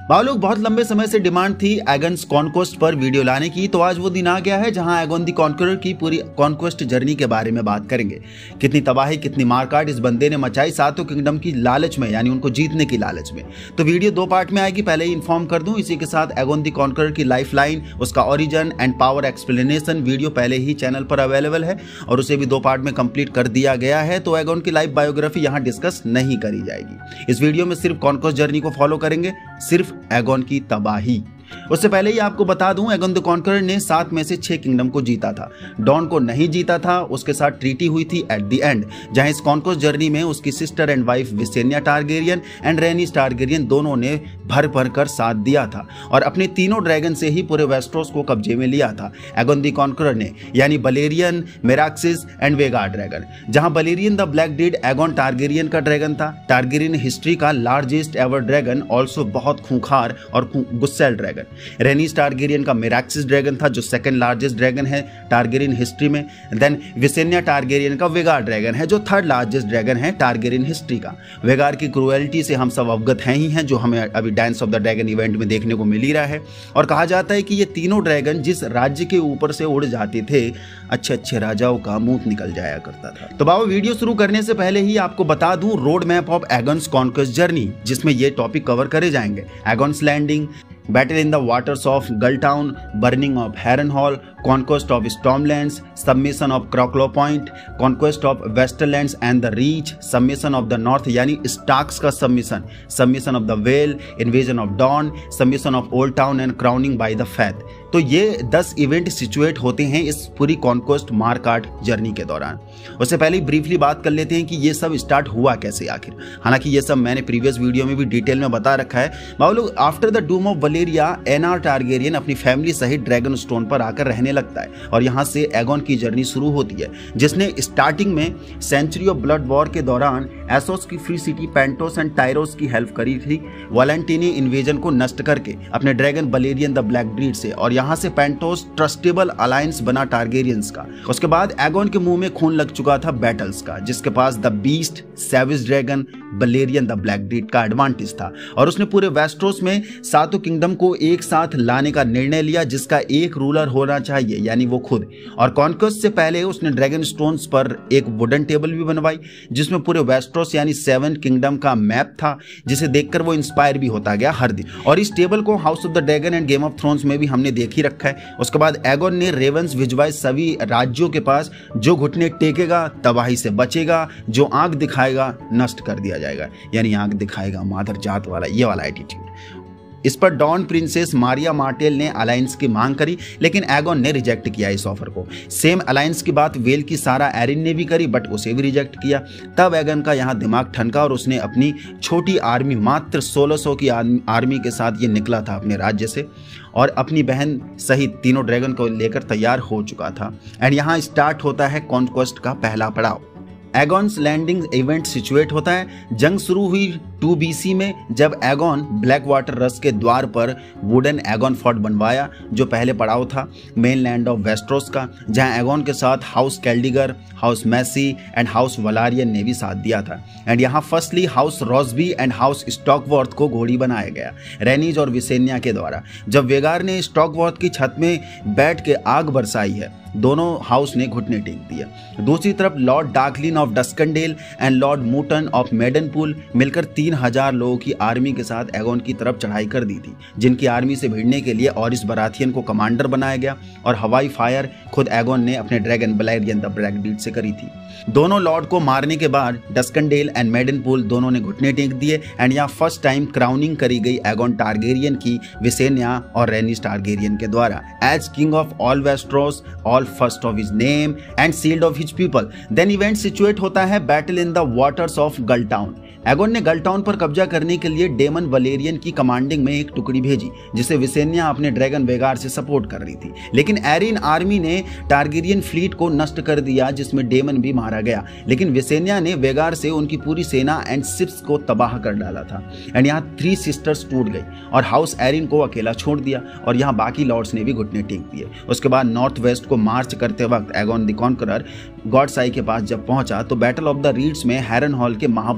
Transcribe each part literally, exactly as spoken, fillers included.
भाई लोग बहुत लंबे समय से डिमांड थी एगन्स कॉन्क्वेस्ट पर वीडियो लाने की, तो आज वो दिन आ गया है जहां एगोन द कॉन्करर की पूरी कॉन्क्वेस्ट जर्नी के बारे में बात करेंगे। कितनी तबाही, कितनी मारकाट इस बंदे ने मचाई सातों किंगडम की लालच में, यानी उनको जीतने की लालच में। तो वीडियो दो पार्ट में आएगी, पहले ही इन्फॉर्म कर दूं। इसी के साथ एगोन द कॉन्करर की लाइफ लाइन, उसका origin and power explanation video पहले ही चैनल पर अवेलेबल है और उसे भी दो पार्ट में कंप्लीट कर दिया गया है, तो एगोन की लाइफ बायोग्राफी यहाँ डिस्कस नहीं करी जाएगी। इस वीडियो में सिर्फ कॉन्क्वेस्ट जर्नी को फॉलो करेंगे, सिर्फ एगोन की तबाही। उससे पहले ही आपको बता दूं, एगोन द कॉन्करर ने सात में से छह किंगडम को जीता था, डॉन को नहीं जीता था। उसके साथ ट्रीटी हुई थी एट द एंड, जहां इस कॉन्क्वेस्ट जर्नी में उसकी sister and wife Visenya Targaryen and Rhaenys Targaryen दोनों ने भर भर कर साथ दिया था और अपने तीनों ड्रैगन से ही पूरे वेस्टरोस को कब्जे में लिया था एगोन द कॉन्करर ने, यानी बलेरियन, मेराक्सिस एंड वेगार ड्रैगन। जहां बलेरियन द ब्लैक डीड एगोन टारगेरियन का ड्रैगन था, टारगेरियन हिस्ट्री का लार्जेस्ट एवर ड्रैगन, ऑल्सो बहुत खूंखार और गुस्सैल ड्रैगन। रेनिस टारगेरियन का मेराक्सिस ड्रैगन था जो सेकंड लार्जेस्ट ड्रैगन है टारगेरियन हिस्ट्री में। देन विसेन्या टारगेरियन का वेगार ड्रैगन है जो थर्ड लार्जेस्ट ड्रैगन है टारगेरियन हिस्ट्री का। वेगार की क्रूएलिटी से हम सब अवगत हैं ही हैं, जो हमें अभी dance of the dragon event में देखने को मिल ही रहा है। और कहा जाता है कि ये तीनों ड्रैगन जिस राज्य के ऊपर से उड़ जाते थे, अच्छे अच्छे राजाओं का मुंह निकल जाया करता था। तो बाबा, वीडियो शुरू करने से पहले ही आपको बता दूं road map of Aegon's conquest journey, जिसमें ये टॉपिक कवर करे जाएंगे। Aegon's landing, battle in the waters of Gulltown, burning of Harrenhal, conquest of Stormlands, submission of Crackclaw Point, conquest of Westerlands and the Reach, submission of the North यानी Starks का submission, submission of the Vale, invasion of Dorne, submission of Oldtown and crowning by the Faith. तो ये दस event situate होते हैं इस पूरी conquest मारकाट journey के दौरान। उससे पहले ब्रीफली बात कर लेते हैं कि ये सब स्टार्ट हुआ कैसे आखिर। हालांकि ये सब मैंने प्रीवियस वीडियो में भी डिटेल में बता रखा है। बाबू, after the doom of Valyria, Aenar Targaryen अपनी फैमिली सहित ड्रैगन स्टोन पर आकर रहने लगता है और यहाँ से एगोन की जर्नी शुरू होती है, जिसने स्टार्टिंग में सेंचुरी ऑफ ब्लड वॉर के दौरान एसोस की free city Pentos and Tyrosh की हेल्प करी थी वैलेंटिनी इन्वेजन को नष्ट करके अपने dragon Balerion the Black Dread से, और यहाँ से पेंटोस ट्रस्टेबल अलायंस बना टारगेरियंस का। उसके बाद एगोन के मुंह में खून लग चुका था बैटल्स का, जिसके पास the beast savage dragon Balerion the Black Dread का एडवांटेज था और उसने पूरे वेस्टरोस में सातों किंगडम को एक साथ लाने का निर्णय लिया, जिसका एक रूलर होना चाहिए, यानी वो खुद। और कॉन्क्वेस्ट से पहले उसने ड्रैगन स्टोन्स पर एक वुडन टेबल भी बनवाई, जिसमें पूरे वेस्टरोस यानी सेवन किंगडम का मैप था, जिसे देखकर वो इंस्पायर भी होता गया हर दिन। और इस टेबल को House of the Dragon and Game of Thrones में भी हमने देख ही रखा है। उसके बाद एगोन ने रेवंस भिजवाए सभी राज्यों के पास, जो घुटने टेकेगा तबाही से बचेगा, जो आंख दिखाएगा नष्ट कर दिया जाएगा, यानी आंख दिखाएगा मादर जात वाला, ये वाला एटीट्यूड। इस पर डॉन प्रिंसेस मारिया मार्टेल ने अलायंस की मांग करी, लेकिन एगोन ने रिजेक्ट किया इस ऑफर को। सेम अलायंस की बात वेल की सारा एरिन ने भी करी, बट उसे भी रिजेक्ट किया। तब एगोन का यहाँ दिमाग ठनका और उसने अपनी छोटी आर्मी, मात्र सोलह सौ की आर्मी के साथ ये निकला था अपने राज्य से और अपनी बहन सहित तीनों ड्रैगन को लेकर तैयार हो चुका था। एंड यहाँ स्टार्ट होता है कॉन्क्वेस्ट का पहला पड़ाव। एगोन्स लैंडिंग इवेंट सिचुएट होता है। जंग शुरू हुई टू बीसी में, जब एगोन ब्लैक वाटर रस के द्वार पर वुडन एगोन फोर्ट बनवाया, जो पहले पड़ाव था मेन लैंड ऑफ वेस्टरोस का, जहां एगोन के साथ House Celtigar, House Massey and House Velaryon ने भी साथ दिया था। एंड यहाँ firstly House Rosby and House Stokeworth को घोड़ी बनाया गया रेनिज और विसेन्या के द्वारा। जब वेगार ने स्टॉकवर्थ की छत में बैठ के आग बरसाई है, दोनों हाउस ने घुटने टेक दिया। दूसरी तरफ Lord Darklyn of Duskendale and Lord Mooton of Maidenpool मिलकर तीन हजार लोगों की आर्मी के साथ एगोन की तरफ चढ़ाई कर दी थी, जिनकी आर्मी से भिड़ने के लिए ऑरिस बराथियन को कमांडर बनाया गया और हवाई फायर खुद एगोन ने अपने ड्रैगन बलेरियन द ब्लैक डीड से करी थी। दोनों लॉर्ड को मारने के बाद डस्कनडेल एंड मेडनपूल दोनों ने घुटने टेक दिए एंड यहाँ फर्स्ट टाइम क्राउनिंग करी गई एगोन टारगेरियन की विसेन्या और रेनिस टारगेरियन के द्वारा as king of all Westeros, all first of his name and shield of his people. Then event situate होता है battle in the waters of Gulltown. Aegon ने Gulltown पर कब्जा करने के लिए डेमन वलेरियन की कमांडिंग में एक टुकड़ी भेजी, जिसे विसेन्या अपने ड्रैगन वेगार से सपोर्ट कर रही थी, लेकिन एरिन आर्मी ने टारगेरियन फ्लीट को नष्ट कर दिया, जिसमें डेमन भी मारा गया। लेकिन विसेन्या ने वेगार से उनकी पूरी सेना एंड शिप्स को तबाह कर डाला था एंड यहाँ थ्री सिस्टर्स टूट गई और हाउस एरिन को अकेला छोड़ दिया और यहाँ बाकी लॉर्ड्स ने भी घुटने टेक दिए। उसके बाद नॉर्थ वेस्ट को मार्च करते वक्त Aegon the Conqueror Gods Eye के पास जब पहुंचा तो बैटल ऑफ द रीड्स में हैरनहॉल के महाबली किंग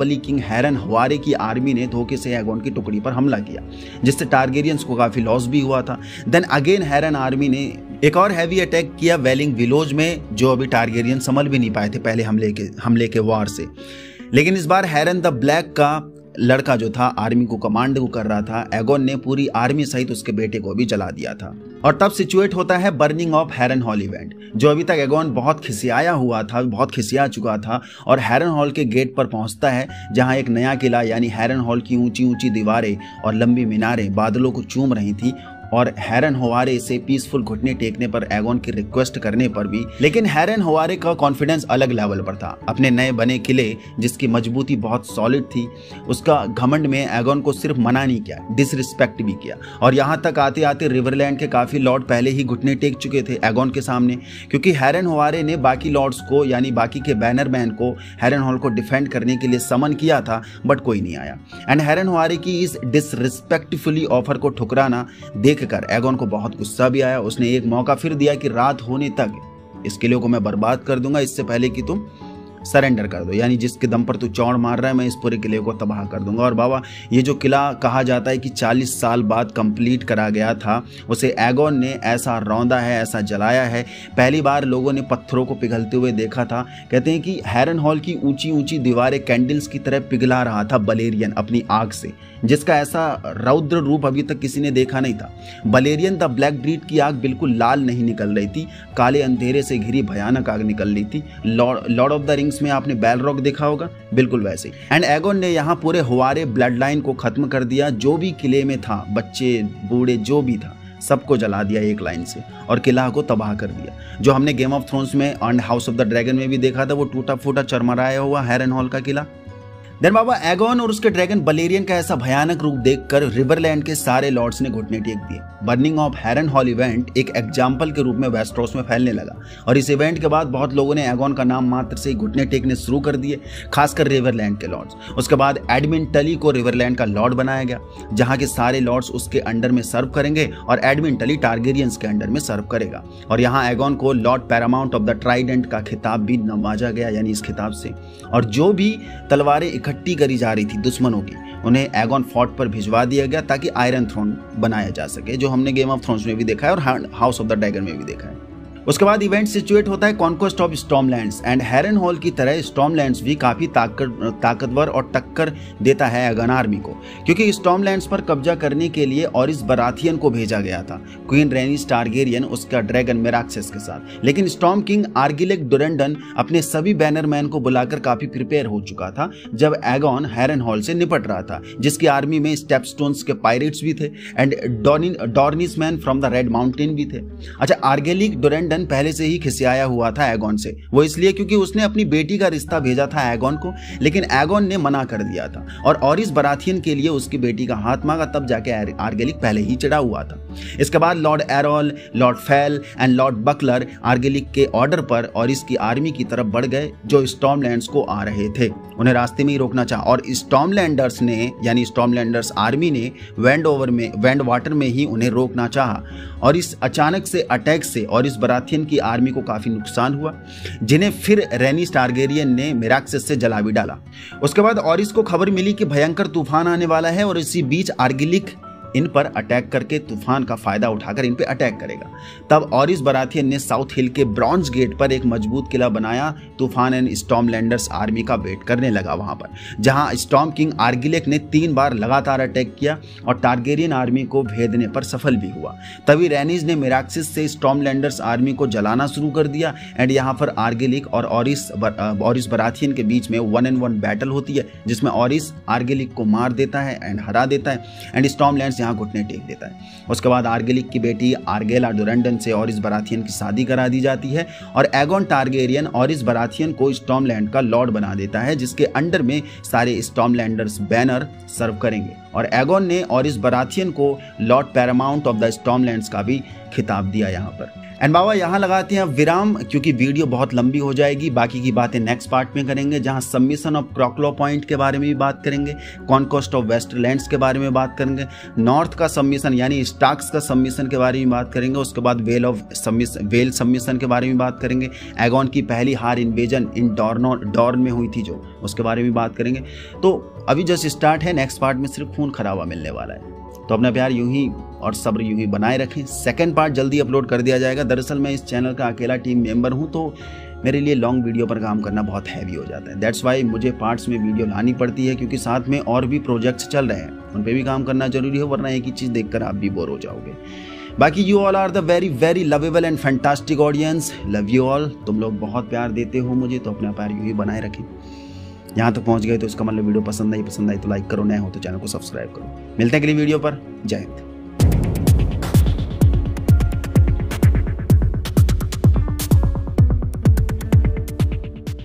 हैरन हवारे की आर्मी ने धोखे से एगोन की टुकड़ी पर हमला किया, जिससे टारगेरियंस को काफी लॉस भी हुआ था। देन अगेन हैरन आर्मी ने एक और हैवी अटैक किया वेलिंग विलोज में, जो अभी टारगेरियन संभल भी नहीं पाए थे पहले हमले के हमले के वार से। लेकिन इस बार हैरन द ब्लैक का लड़का जो था आर्मी को कमांड को कर रहा था, एगोन ने पूरी आर्मी सहित उसके बेटे को भी जला दिया था। और तब सिचुएट होता है burning of Harrenhal event, जो अभी तक एगोन बहुत खिसियाया हुआ था, बहुत खिसिया चुका था, और हैरन हॉल के गेट पर पहुंचता है, जहां एक नया किला यानी हैरन हॉल की ऊंची ऊंची दीवारें और लंबी मीनारें बादलों को चूम रही थी। और हैरन हवारे से पीसफुल घुटने टेकने पर एगोन की रिक्वेस्ट करने पर भी, लेकिन हैरन हवारे का कॉन्फिडेंस अलग लेवल पर था। अपने नए बने किले जिसकी मजबूती बहुत सॉलिड थी, उसका घमंड में एगोन को सिर्फ मना नहीं किया, डिसरिस्पेक्ट भी किया। और यहाँ तक आते आते रिवरलैंड के काफी लॉर्ड पहले ही घुटने टेक चुके थे एगोन के सामने, क्योंकि हैरन हवारे ने बाकी लॉर्ड्स को यानी बाकी के बैनरमैन को हैरन हॉल को डिफेंड करने के लिए समन किया था, बट कोई नहीं आया। एंड हैरन हवारे की इस डिसरिस्पेक्टफुली ऑफर को ठुकराना देख कर एगोन को बहुत गुस्सा भी आया। उसने एक मौका फिर दिया कि रात होने तक इस किले को मैं बर्बाद कर दूंगा, इससे पहले कि तुम सरेंडर कर दो, यानी जिसके दम पर तू चौड़ मार रहा है मैं इस पूरे किले को तबाह कर दूंगा। और बाबा, ये जो किला कहा जाता है कि चालीस साल बाद कंप्लीट करा गया था, उसे एगोन ने ऐसा रौंदा है, ऐसा जलाया है, पहली बार लोगों ने पत्थरों को पिघलते हुए देखा था। कहते हैं कि हैरन हॉल की ऊंची ऊंची दीवारें कैंडल्स की तरह पिघला रहा था बलेरियन अपनी आग से, जिसका ऐसा रौद्र रूप अभी तक किसी ने देखा नहीं था। बलेरियन द ब्लैक ब्रीड की आग बिल्कुल लाल नहीं निकल रही थी, काले अंधेरे से घिरी भयानक आग निकल रही थी। लॉर्ड ऑफ द रिंग्स में आपने बैलरॉक देखा होगा, बिल्कुल वैसे ही। एंड एगोन ने यहाँ पूरे हवारे ब्लड लाइन को खत्म कर दिया, जो भी किले में था, बच्चे बूढ़े जो भी था, सबको जला दिया एक लाइन से और किला को तबाह कर दिया। जो हमने गेम ऑफ थ्रोन्स में and House of the Dragon में भी देखा था, वो टूटा फूटा चरमराया हुआ हैरन हॉल का किला। देन बाबा, एगोन और उसके ड्रैगन बलेरियन का ऐसा भयानक रूप देखकर रिवरलैंड के सारे लॉर्ड्स ने घुटने टेक दिए। Burning of Harrenhal event एक एग्जाम्पल के रूप में वेस्टरोस में फैलने लगा, और इस इवेंट के बाद बहुत लोगों ने एगोन का नाम मात्र से घुटने टेकने शुरू कर दिए, खासकर रिवरलैंड के लॉर्ड्स। उसके बाद एडमिन टली को रिवरलैंड का लॉर्ड बनाया गया, जहां के सारे लॉर्ड्स उसके अंडर में सर्व करेंगे, और एडमिन टली टारगेरियंस के अंडर में सर्व करेगा। और यहाँ एगोन को Lord Paramount of the Trident का खिताब भी नवाजा गया, यानी इस खिताब से। और जो भी तलवारें इकट्ठी करी जा रही थी दुश्मनों की, उन्हें एगोन फोर्ट पर भिजवा दिया गया ताकि आयरन थ्रोन बनाया जा सके, जो हमने गेम ऑफ थ्रोन्स में भी देखा है और हाउस ऑफ द ड्रैगन में भी देखा है। उसके बाद इवेंट सिचुएट होता है conquest of Stormlands, and Harrenhal की तरह स्टॉर्मलैंड्स भी काफी ताकत ताकतवर और टक्कर देता है एगन आर्मी को, क्योंकि स्टॉर्मलैंड्स पर कब्जा करने के लिए ऑरिस बराथियन को भेजा गया था, क्वीन रेनिस टारगेरियन उसका ड्रैगन मेराक्सिस के साथ। लेकिन स्टॉर्म किंग आर्गिलेक डुरेंडन अपने सभी बैनरमैन को बुलाकर काफी प्रिपेयर हो चुका था जब एगोन हैरन हॉल से निपट रहा था, जिसकी आर्मी में स्टेपस्टोन्स के पायरेट्स भी थे and Dornish man from the Red Mountain भी थे। अच्छा, आर्गिलेक डुरेंडन पहले से ही खिसियाया हुआ था एगोन से, वो इसलिए क्योंकि उसने अपनी बेटी का रिश्ता भेजा था एगोन को, लेकिन एगोन ने मना कर दिया था और ऑरिस बराथियन के लिए उसकी बेटी का हाथ मांगा, तब जाके आर्गिलिक पहले ही चिढ़ा हुआ था। इसके बाद Lord Errol, Lord Fell and Lord Buckler Argilac के ऑर्डर पर ऑरिस की आर्मी की तरफ बढ़ गए, जो स्टॉर्मलैंड्स को आ रहे थे। उन्हें रास्ते में ही रोकना चाहा, और स्टॉर्मलैंडर्स ने यानी स्टॉर्मलैंडर्स आर्मी ने वेंड ओवर में वेंड वाटर में ही उन्हें रोकना चाहा, और इस अचानक से अटैक से ऑरिस बराथियन की आर्मी को काफी नुकसान हुआ, जिन्हें फिर रेनिस टारगेरियन ने मेराक्सिस से जला भी डाला। उसके बाद ऑरिस को खबर मिली कि भयंकर तूफान आने वाला है, और इसी बीच आर्गिलिक इन पर अटैक करके तूफान का फायदा उठाकर इन पे अटैक करेगा। तब ऑरिस बराथियन ने साउथ हिल के ब्रॉन्ज गेट पर एक मजबूत किला बनाया, तूफान एंड स्टॉर्मलैंडर्स आर्मी का वेट करने लगा वहां पर, जहां स्टॉर्म किंग आर्गिलेक ने तीन बार लगातार अटैक किया और टारगेरियन आर्मी को भेदने पर सफल भी हुआ। तभी रेनिस ने मेराक्सिस से स्टॉर्मलैंडर्स आर्मी को जलाना शुरू कर दिया, एंड यहाँ पर आर्गिलिक और ऑरिस ऑरिस बराथियन के बीच में वन एंड वन बैटल होती है, जिसमें ऑरिस आर्गिलिक को मार देता है एंड हरा देता है, एंड स्टॉर्मलैंड्स यहाँ घुटने टेक देता है। उसके बाद आर्गिलिक की बेटी आर्गेला डुरेंडन से ऑरिस बराथियन की शादी करा दी जाती है, और एगोन टारगेरियन ऑरिस बराथियन को स्टॉर्मलैंड का लॉर्ड बना देता है, जिसके अंडर में सारे स्टॉर्मलैंडर्स बैनर सर्व करेंगे। और एगोन ने ऑरिस बराथियन को Lord Paramount of the Stormlands का भी खिताब दिया यहाँ पर। एंड बाबा, यहाँ लगाते हैं विराम, क्योंकि वीडियो बहुत लंबी हो जाएगी। बाकी की बातें नेक्स्ट पार्ट में करेंगे, जहाँ सबमिशन ऑफ क्रॉकलो पॉइंट के बारे में भी बात करेंगे, कॉन्क्वेस्ट ऑफ वेस्टलैंड्स के बारे में बात करेंगे, नॉर्थ का सबमिशन यानी स्टार्क्स का सबमिशन के बारे में बात करेंगे, उसके बाद Vale of submission Vale submission के बारे में बात करेंगे, एगोन की पहली हार इन्वेजन इन डॉर्नो डॉर्न में हुई थी जो, उसके बारे में बात करेंगे। तो अभी जस्ट स्टार्ट है, नेक्स्ट पार्ट में सिर्फ खून खराबा मिलने वाला है। तो अपना प्यार यूं ही और सब्र यूं ही बनाए रखें। सेकंड पार्ट जल्दी अपलोड कर दिया जाएगा। दरअसल मैं इस चैनल का अकेला टीम मेंबर हूं, तो मेरे लिए लॉन्ग वीडियो पर काम करना बहुत हैवी हो जाता है। दैट्स वाई मुझे पार्ट्स में वीडियो लानी पड़ती है, क्योंकि साथ में और भी प्रोजेक्ट्स चल रहे हैं, उन पर भी काम करना जरूरी है, वरना एक ही चीज़ देखकर आप भी बोर हो जाओगे। बाकी you all are the very very lovable and fantastic audience. Love you all. तुम लोग बहुत प्यार देते हो मुझे, तो अपना प्यार यूं ही बनाए रखें। यहाँ तक पहुँच गए तो इसका मतलब वीडियो पसंद आई पसंद आई तो लाइक करो, नए हो तो चैनल को सब्सक्राइब करो। मिलते हैं अगली वीडियो पर। जय हिंद।